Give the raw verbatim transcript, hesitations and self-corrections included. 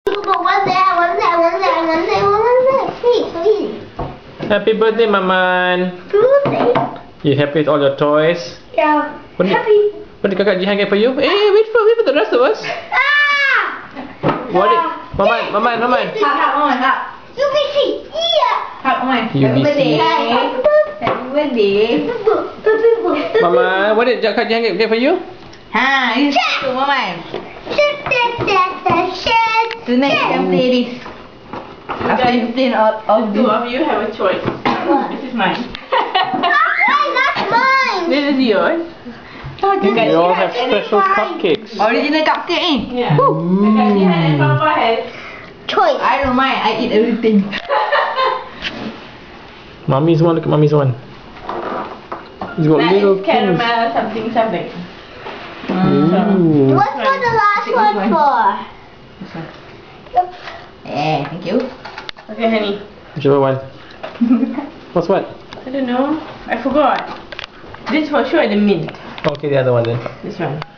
One there, one there, one there, one there, one there. Please, please. Happy birthday, Maman. Birthday. You happy with all your toys? Yeah. What did, Happy. what did Kakak Jehan get for you? Hey, wait for wait for the rest of us. Ah! What did Maman, Maman, Maman? U B C. Yeah. U B C. Happy birthday. Maman, what did Kakak Jehan get, get for you? Ha, you to Mama. Shit, shit, shit, shit, shit. Tonight you can play this. After you play all, all Two of you have a choice. What? This is mine. Why not mine? This is yours. We all have special cupcakes. Original cupcake eh? Yeah. Kakak Jehan and Papa has. Choice. I don't mind, I eat everything. Mommy's one, look at Mommy's one. It's got That little is things. caramel something something. Ooh. What's for the last one for? Eh, thank you. Okay, honey. Whichever one. What's what? I don't know. I forgot. This for sure the mint. Okay, the other one then. This one.